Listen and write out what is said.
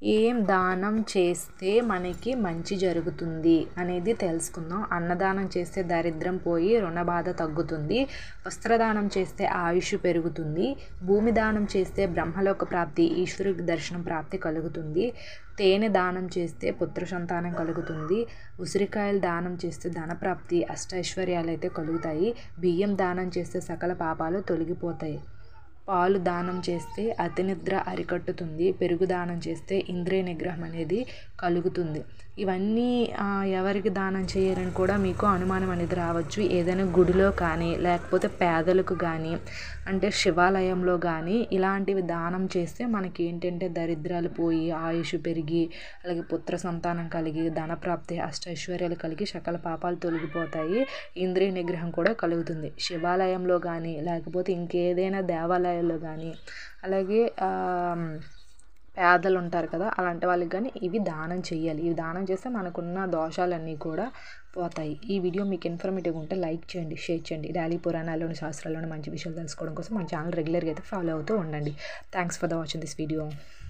ఏం దానం చేస్తే మనకి మంచి జరుగుతుంది అనేది తెలుసుకుందాం. అన్నదానం చేస్తే దరిద్రం పోయి రుణబాధ తగ్గుతుంది. వస్త్రదానం చేస్తే ఆయుష్ పెరుగుతుంది. భూమి దానం చేస్తే బ్రహ్మలోక ప్రాప్తి, ఈశ్వరుడి దర్శనం ప్రాప్తి కలుగుతుంది. తేనె దానం చేస్తే పుత్ర సంతానం కలుగుతుంది. ఉసిరికాయలు దానం చేస్తే ధనప్రాప్తి, అష్టైశ్వర్యాలు అయితే కలుగుతాయి. బియ్యం దానం చేస్తే సకల పాపాలు తొలగిపోతాయి. పాలు దానం చేస్తే అతినిద్ర అరికట్టుతుంది. పెరుగు దానం చేస్తే ఇంద్రియ నిగ్రహం అనేది కలుగుతుంది. ఇవన్నీ ఎవరికి దానం చేయాలని కూడా మీకు అనుమానం అనేది రావచ్చు. ఏదైనా గుడిలో కానీ లేకపోతే పేదలకు కానీ అంటే శివాలయంలో కానీ ఇలాంటివి దానం చేస్తే మనకి ఏంటంటే దరిద్రాలు పోయి ఆయుష్ పెరిగి అలాగే పుత్ర సంతానం కలిగి ధనప్రాప్తి అష్టైశ్వర్యాలు కలిగి సకల పాపాలు తొలగిపోతాయి. ఇంద్రియ నిగ్రహం కూడా కలుగుతుంది. శివాలయంలో కానీ లేకపోతే ఇంకేదైనా దేవాలయాల్లో కానీ అలాగే పేదలు ఉంటారు కదా అలాంటి వాళ్ళకి కానీ ఇవి దానం చేయాలి. ఇవి దానం చేస్తే మనకున్న దోషాలన్నీ కూడా పోతాయి. ఈ వీడియో మీకు ఇన్ఫర్మేటివ్గా ఉంటే లైక్ చేయండి, షేర్ చేయండి. డైలీ పురాణాల్లోని శాస్త్రాల్లోని మంచి విషయాలు తెలుసుకోవడం కోసం మన ఛానల్ రెగ్యులర్గా అయితే ఫాలో అవుతూ ఉండండి. Thanks for the watching this video.